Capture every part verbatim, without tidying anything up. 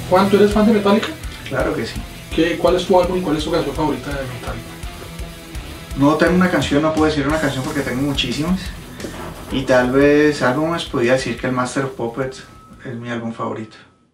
Juan, ¿tú eres fan de Metallica? Claro que sí. ¿Qué, ¿Cuál es tu álbum y cuál es tu canción favorita de Metallica? No tengo una canción, no puedo decir una canción porque tengo muchísimas. Y tal vez álbumes podría decir que el Master of Puppets es mi álbum favorito.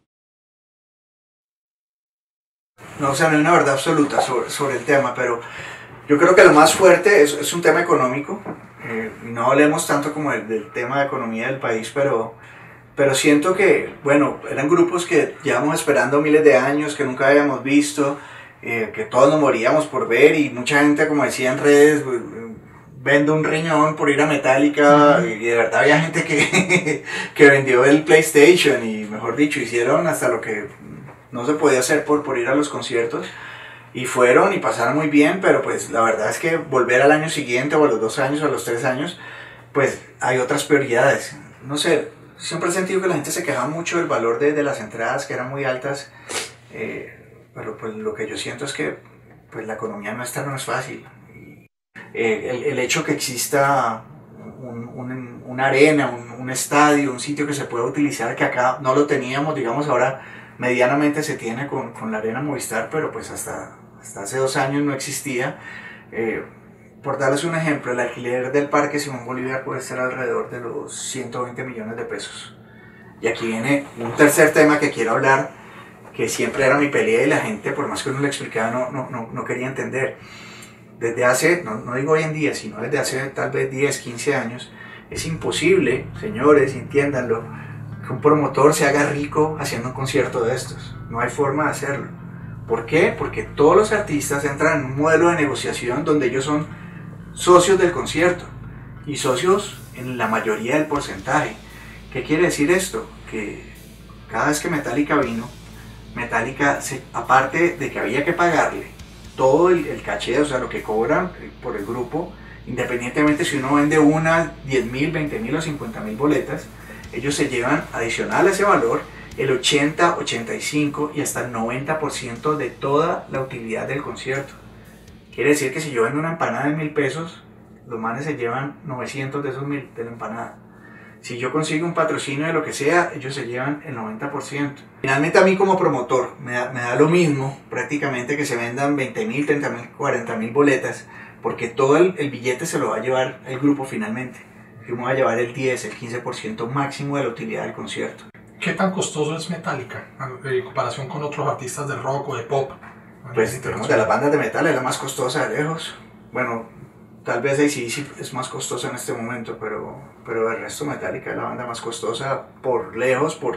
No, o sea, no hay una verdad absoluta sobre, sobre el tema, pero yo creo que lo más fuerte es, es un tema económico. Eh, no hablemos tanto como el, del tema de economía del país, pero, pero siento que, bueno, eran grupos que llevamos esperando miles de años, que nunca habíamos visto, eh, que todos nos moríamos por ver, y mucha gente, como decía en redes, vende un riñón por ir a Metallica, uh-huh. Y de verdad había gente que, que vendió el PlayStation y, mejor dicho, hicieron hasta lo que no se podía hacer por, por ir a los conciertos, y fueron y pasaron muy bien, pero pues la verdad es que volver al año siguiente o a los dos años o a los tres años, pues hay otras prioridades. No sé, siempre he sentido que la gente se quejaba mucho del valor de, de las entradas, que eran muy altas, eh, pero pues lo que yo siento es que pues la economía nuestra no es fácil. Eh, el, el hecho que exista un, un, una arena, un, un estadio, un sitio que se pueda utilizar, que acá no lo teníamos, digamos ahora medianamente se tiene con, con la arena Movistar, pero pues hasta, hasta hace dos años no existía. Eh, por darles un ejemplo, el alquiler del Parque Simón Bolívar puede ser alrededor de los ciento veinte millones de pesos. Y aquí viene un tercer tema que quiero hablar, que siempre era mi pelea y la gente, por más que uno le explicaba, no, no, no, no quería entender. Desde hace, no, no digo hoy en día, sino desde hace tal vez diez, quince años, es imposible, señores, entiéndanlo, que un promotor se haga rico haciendo un concierto de estos. No hay forma de hacerlo. ¿Por qué? Porque todos los artistas entran en un modelo de negociación donde ellos son socios del concierto, y socios en la mayoría del porcentaje. ¿Qué quiere decir esto? Que cada vez que Metallica vino, Metallica, se, aparte de que había que pagarle todo el, el caché, o sea, lo que cobran por el grupo, independientemente si uno vende una, diez mil, veinte mil o cincuenta mil boletas, ellos se llevan adicional a ese valor el ochenta, ochenta y cinco y hasta el noventa por ciento de toda la utilidad del concierto. Quiere decir que si yo vendo una empanada de mil pesos, los manes se llevan novecientos de esos mil de la empanada. Si yo consigo un patrocinio de lo que sea, ellos se llevan el noventa por ciento. Finalmente a mí como promotor me da, me da lo mismo prácticamente que se vendan veinte mil, treinta mil, cuarenta mil boletas, porque todo el, el billete se lo va a llevar el grupo finalmente. Yo me voy a llevar el diez, el quince por ciento máximo de la utilidad del concierto. ¿Qué tan costoso es Metallica en comparación con otros artistas de rock o de pop? Pues si tenemos de las bandas de metal, es la más costosa de lejos. Bueno, tal vez A C D C es más costosa en este momento, pero, pero el resto Metallica es la banda más costosa por lejos, por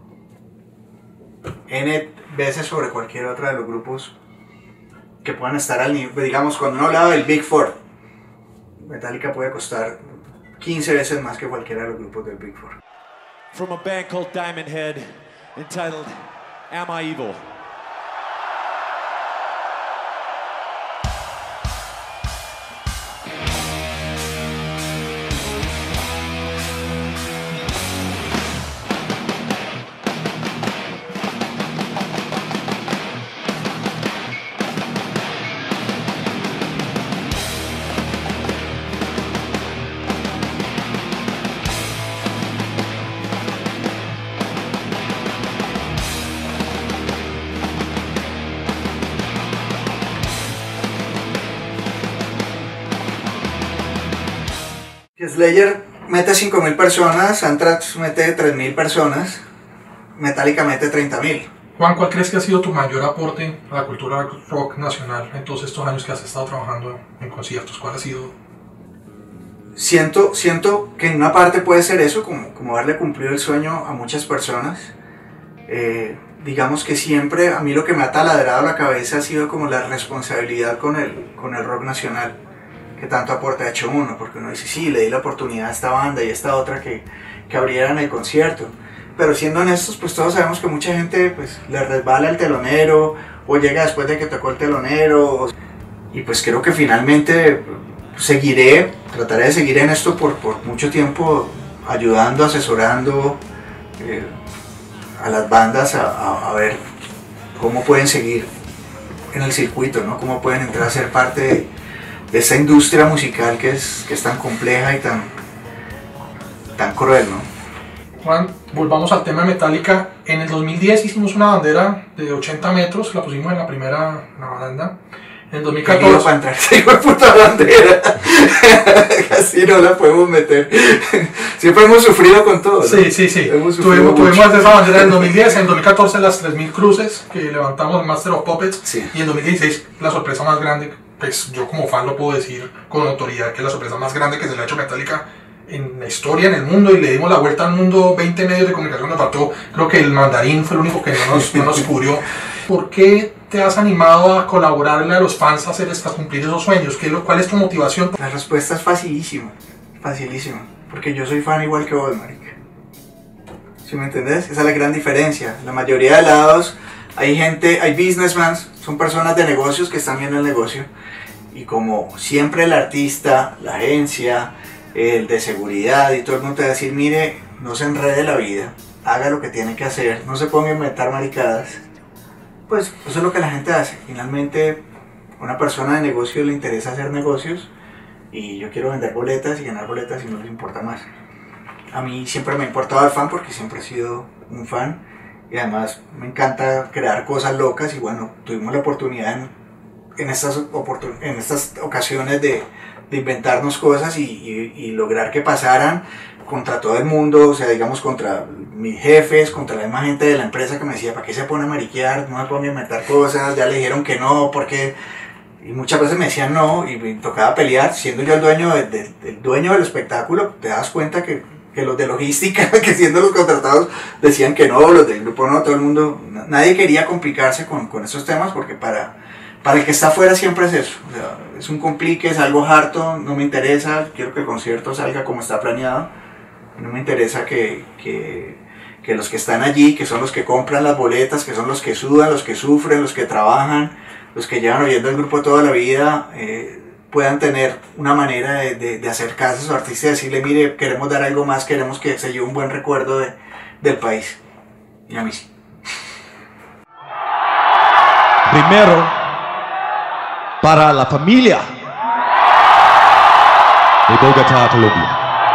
N veces sobre cualquier otra de los grupos que puedan estar al nivel. Digamos, cuando uno hablaba del Big Four, Metallica puede costar quince veces más que cualquiera de los grupos del Big Four. From a band called Diamond Head, entitled Am I Evil? Slayer mete cinco mil personas, Anthrax mete tres mil personas, Metallica mete treinta mil. Juan, ¿cuál crees que ha sido tu mayor aporte a la cultura rock nacional en todos estos años que has estado trabajando en conciertos? ¿Cuál ha sido? Siento, siento que en una parte puede ser eso, como, como haberle cumplido el sueño a muchas personas. Eh, digamos que siempre a mí lo que me ha taladrado la cabeza ha sido como la responsabilidad con el, con el rock nacional, que tanto aporte ha hecho uno, porque uno dice, sí, le di la oportunidad a esta banda y a esta otra que, que abrieran el concierto, pero siendo honestos, pues todos sabemos que mucha gente pues le resbala el telonero, o llega después de que tocó el telonero, y pues creo que finalmente seguiré, trataré de seguir en esto por, por mucho tiempo, ayudando, asesorando eh, a las bandas a, a, a ver cómo pueden seguir en el circuito, ¿no? Cómo pueden entrar a ser parte de, de esta industria musical que es, que es tan compleja y tan, tan cruel, ¿no? Juan, volvamos al tema de Metallica. En el dos mil diez hicimos una bandera de ochenta metros, la pusimos en la primera en la baranda. En el dos mil catorce... para entrar esa hijo de puta bandera. Casi no la podemos meter. Siempre hemos sufrido con todo, ¿no? Sí, sí, sí. Hemos Tuvimos, tuvimos esa bandera en el dos mil diez, en el dos mil catorce las tres mil cruces que levantamos en Master of Puppets. Sí. Y en dos mil dieciséis la sorpresa más grande, pues yo como fan lo puedo decir con autoridad, que es la sorpresa más grande que se le ha hecho a Metallica en la historia, en el mundo, y le dimos la vuelta al mundo. Veinte medios de comunicación nos faltó, creo que el mandarín fue el único que no nos, no nos cubrió. ¿Por qué te has animado a colaborarle a los fans a hacer a cumplir esos sueños? ¿Qué, ¿Cuál es tu motivación? La respuesta es facilísima, facilísima, porque yo soy fan igual que vos, marica. ¿Sí me entendés? Esa es la gran diferencia. La mayoría de lados hay gente, hay businessmen, son personas de negocios que están viendo el negocio, y como siempre el artista, la agencia, el de seguridad y todo el mundo te va a decir, mire, no se enrede la vida, haga lo que tiene que hacer, no se ponga a inventar maricadas. Pues eso es lo que la gente hace. Finalmente, a una persona de negocio le interesa hacer negocios, y yo quiero vender boletas y ganar boletas y no les importa más. A mí siempre me ha importado el fan porque siempre he sido un fan, y además me encanta crear cosas locas, y bueno, tuvimos la oportunidad en, en, estas, oportun en estas ocasiones de de inventarnos cosas y, y, y lograr que pasaran contra todo el mundo, o sea, digamos contra mis jefes, contra la misma gente de la empresa que me decía, ¿para qué se pone a mariquear? No me pone a inventar cosas, ya le dijeron que no, porque... Y muchas veces me decían no, y me tocaba pelear, siendo yo el dueño, de, de, el dueño del espectáculo, te das cuenta que, que los de logística, que siendo los contratados, decían que no, los del grupo no, todo el mundo, nadie quería complicarse con, con esos temas, porque para... Para el que está afuera siempre es eso, o sea, es un complique, es algo harto, no me interesa, quiero que el concierto salga como está planeado, no me interesa que, que, que los que están allí, que son los que compran las boletas, que son los que sudan, los que sufren, los que trabajan, los que llevan oyendo el grupo toda la vida, eh, puedan tener una manera de, de, de acercarse a su artista y decirle, mire, queremos dar algo más, queremos que se lleve un buen recuerdo de, del país, y a mí sí. Primero, para la familia de Bogotá, Colombia.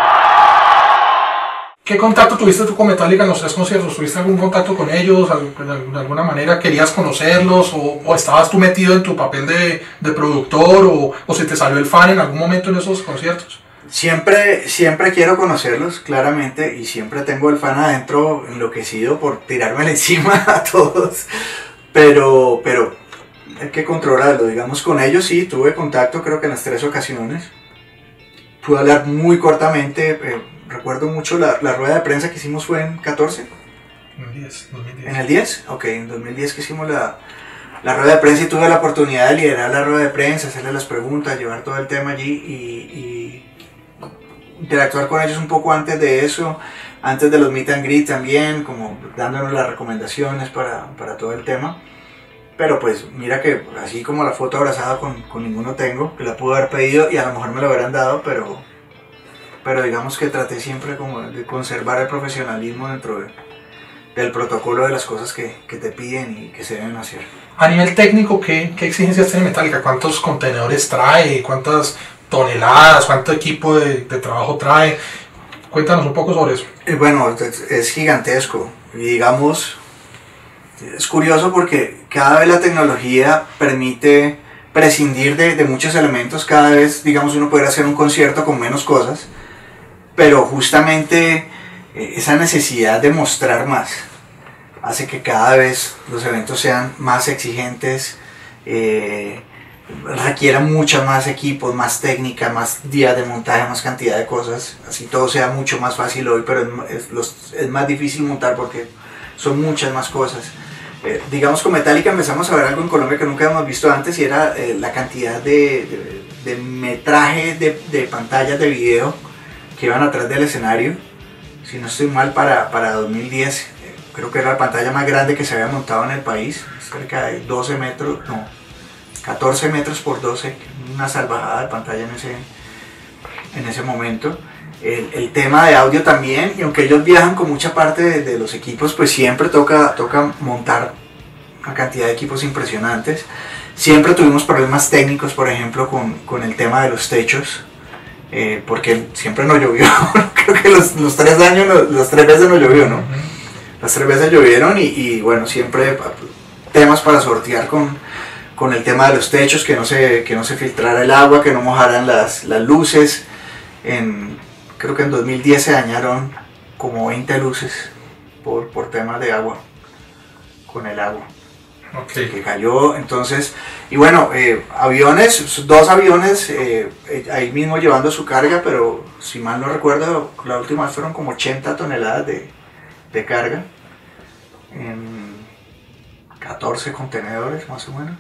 ¿Qué contacto tuviste tú con Metallica en los tres conciertos? ¿Tuviste algún contacto con ellos? ¿De alguna manera querías conocerlos? ¿O, o estabas tú metido en tu papel de, de productor? O, ¿O se te salió el fan en algún momento en esos conciertos? Siempre, siempre quiero conocerlos, claramente, y siempre tengo el fan adentro enloquecido por tirármela encima a todos, pero... pero hay que controlarlo, digamos, con ellos sí, tuve contacto creo que en las tres ocasiones, pude hablar muy cortamente, eh, recuerdo mucho la, la rueda de prensa que hicimos fue en catorce, En el diez, dos mil diez. ¿En el diez? Ok, en dos mil diez que hicimos la, la rueda de prensa, y tuve la oportunidad de liderar la rueda de prensa, hacerle las preguntas, llevar todo el tema allí y, y interactuar con ellos un poco antes de eso, antes de los meet and greet también, como dándonos las recomendaciones para, para todo el tema. Pero pues mira que así como la foto abrazada con, con ninguno tengo, que la pude haber pedido y a lo mejor me la hubieran dado, pero, pero digamos que traté siempre como de conservar el profesionalismo dentro de, del protocolo de las cosas que, que te piden y que se deben hacer. A nivel técnico, ¿qué, qué exigencias tiene Metallica? ¿Cuántos contenedores trae? ¿Cuántas toneladas? ¿Cuánto equipo de, de trabajo trae? Cuéntanos un poco sobre eso. Eh, bueno, es, es gigantesco y digamos... Es curioso porque cada vez la tecnología permite prescindir de, de muchos elementos, cada vez, digamos, uno puede hacer un concierto con menos cosas, pero justamente eh, esa necesidad de mostrar más hace que cada vez los eventos sean más exigentes, eh, requieran muchos más equipos, más técnica, más días de montaje, más cantidad de cosas, así todo sea mucho más fácil hoy, pero es, es, los, es más difícil montar porque son muchas más cosas. Eh, digamos, con Metallica empezamos a ver algo en Colombia que nunca hemos visto antes, y era eh, la cantidad de, de, de metraje de, de pantallas de video que iban atrás del escenario. Si no estoy mal, para, para dos mil diez eh, creo que era la pantalla más grande que se había montado en el país, cerca de doce metros, no, catorce metros por doce, una salvajada de pantalla en ese, en ese momento. El, el tema de audio también, y aunque ellos viajan con mucha parte de, de los equipos, pues siempre toca, toca montar una cantidad de equipos impresionantes. Siempre tuvimos problemas técnicos, por ejemplo, con, con el tema de los techos, eh, porque siempre no llovió. Creo que los, los tres años, los, los tres veces no llovió, ¿no? Las tres veces llovieron y, y bueno, siempre temas para sortear con, con el tema de los techos, que no se, que no se filtrara el agua, que no mojaran las, las luces. En, creo que en dos mil diez se dañaron como veinte luces por, por temas de agua, con el agua. Okay. Que cayó, entonces, y bueno, eh, aviones, dos aviones eh, ahí mismo llevando su carga, pero si mal no recuerdo, la última vez fueron como ochenta toneladas de, de carga, en catorce contenedores más o menos,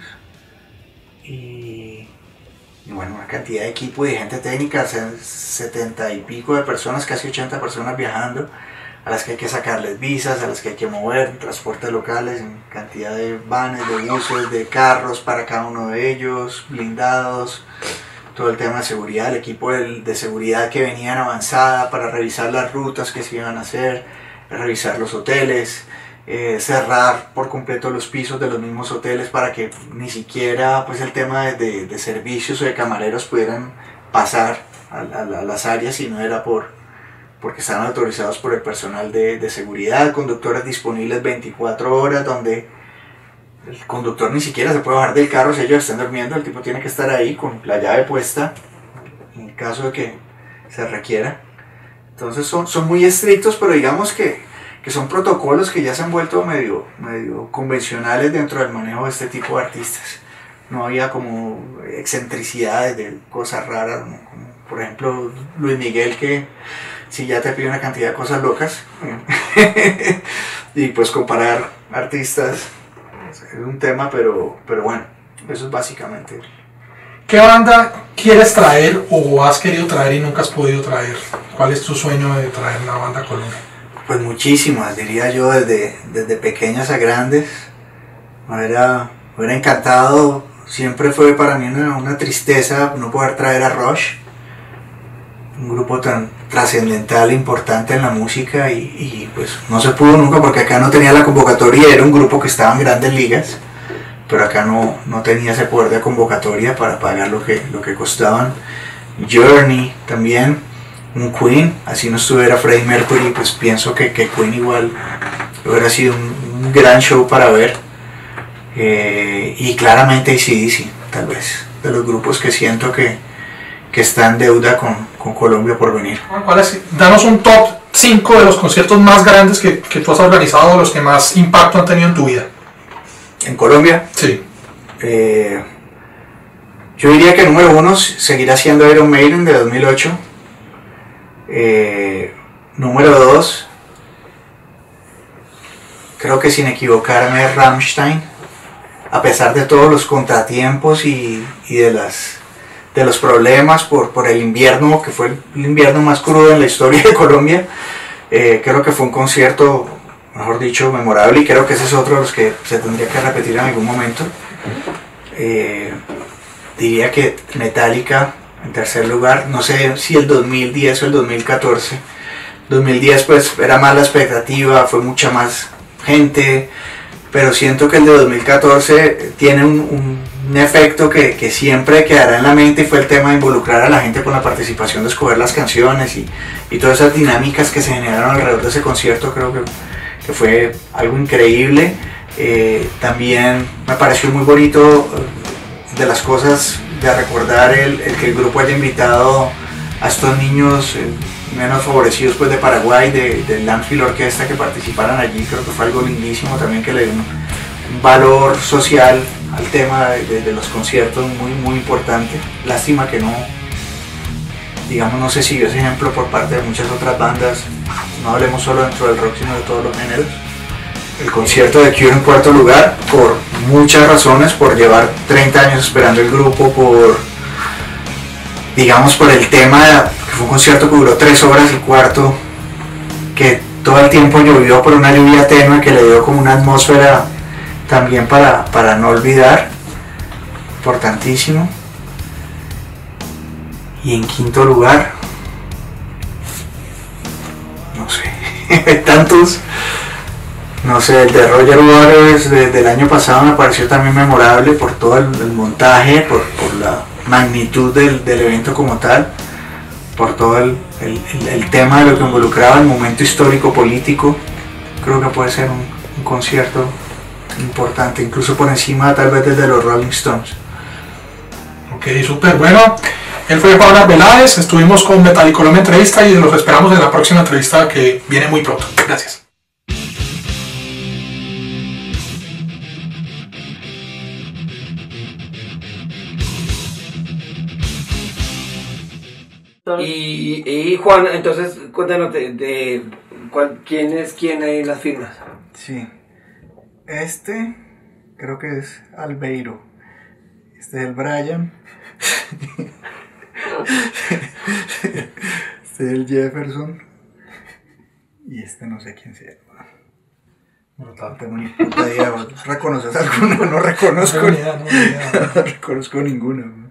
y, y bueno, una cantidad de equipo y de gente técnica, setenta y pico de personas, casi ochenta personas viajando, a las que hay que sacarles visas, a las que hay que mover, transportes locales, en cantidad de vanes, de buses, de carros para cada uno de ellos, blindados, todo el tema de seguridad, el equipo de, de seguridad que venía en avanzada para revisar las rutas que se iban a hacer, revisar los hoteles, eh, cerrar por completo los pisos de los mismos hoteles para que ni siquiera pues, el tema de, de, de servicios o de camareros pudieran pasar a, a, a las áreas, si no era por porque estaban autorizados por el personal de, de seguridad, conductores disponibles veinticuatro horas, donde el conductor ni siquiera se puede bajar del carro si ellos están durmiendo, el tipo tiene que estar ahí con la llave puesta, en el caso de que se requiera. Entonces son, son muy estrictos, pero digamos que, que son protocolos que ya se han vuelto medio, medio convencionales dentro del manejo de este tipo de artistas. No había como excentricidades de cosas raras, ¿no? Como por ejemplo Luis Miguel, que si ya te pide una cantidad de cosas locas y pues comparar artistas es un tema, pero, pero bueno, eso es básicamente. ¿Qué banda quieres traer o has querido traer y nunca has podido traer? ¿Cuál es tu sueño de traer una banda a Colombia? Pues muchísimas, diría yo, desde, desde pequeñas a grandes. Me hubiera, me hubiera encantado, siempre fue para mí una, una tristeza no poder traer a Rush, un grupo tan trascendental, importante en la música, y, y pues no se pudo nunca porque acá no tenía la convocatoria, era un grupo que estaba en grandes ligas, pero acá no, no tenía ese poder de convocatoria para pagar lo que, lo que costaban. Journey también, un Queen, así no estuviera Freddie Mercury, pues pienso que, que Queen igual hubiera sido un, un gran show para ver, eh, y claramente A C D C, tal vez, de los grupos que siento que que está en deuda con, con Colombia por venir. ¿Cuál es? Danos un top cinco de los conciertos más grandes que, que tú has organizado, los que más impacto han tenido en tu vida. ¿En Colombia? Sí. Eh, yo diría que número uno seguirá siendo Iron Maiden de dos mil ocho. Eh, número dos, creo que sin equivocarme, Rammstein. A pesar de todos los contratiempos y, y de las... de los problemas por, por el invierno, que fue el invierno más crudo en la historia de Colombia, eh, creo que fue un concierto, mejor dicho, memorable, y creo que ese es otro de los que se tendría que repetir en algún momento. Eh, diría que Metallica en tercer lugar, no sé si el dos mil diez o el dos mil catorce. dos mil diez pues era más la expectativa, fue mucha más gente, pero siento que el de dos mil catorce tiene un, un, un efecto que, que siempre quedará en la mente, y fue el tema de involucrar a la gente con la participación, de escoger las canciones y, y todas esas dinámicas que se generaron alrededor de ese concierto. Creo que, que fue algo increíble. Eh, también me pareció muy bonito, de las cosas de recordar el, el que el grupo haya invitado a estos niños eh, menos favorecidos pues de Paraguay, de, de Landfill Orquesta, que participaran allí. Creo que fue algo lindísimo también, que le dio un, un valor social al tema de, de, de los conciertos muy muy importante. Lástima que no, digamos, no se siguió ese ejemplo por parte de muchas otras bandas. No hablemos solo dentro del rock, sino de todos los géneros. El concierto de Cure en cuarto lugar, por muchas razones, por llevar treinta años esperando el grupo, por, digamos, por el tema, que fue un concierto que duró tres horas y cuarto, que todo el tiempo llovió, por una lluvia tenue que le dio como una atmósfera también para, para no olvidar, importantísimo. Y en quinto lugar, no sé, tantos, no sé, el de Roger Waters de, del año pasado me pareció también memorable por todo el, el montaje, por, por la magnitud del, del evento como tal. por todo el, el, el, el tema de lo que involucraba el momento histórico político. Creo que puede ser un, un concierto importante, incluso por encima tal vez desde los Rolling Stones. Ok, súper bueno. Él fue Juan Arbeláez, estuvimos con Metal y Colombia Entrevista y los esperamos en la próxima entrevista que viene muy pronto. Gracias. Y, y Juan, entonces cuéntanos de, de cuál, quién es quién hay en las firmas. Sí, este creo que es Albeiro, este es el Brian, este es el Jefferson y este no sé quién sea. No tengo ni puta idea. ¿Reconoces alguno? No reconozco. No, no, no, no, no. No reconozco ninguno.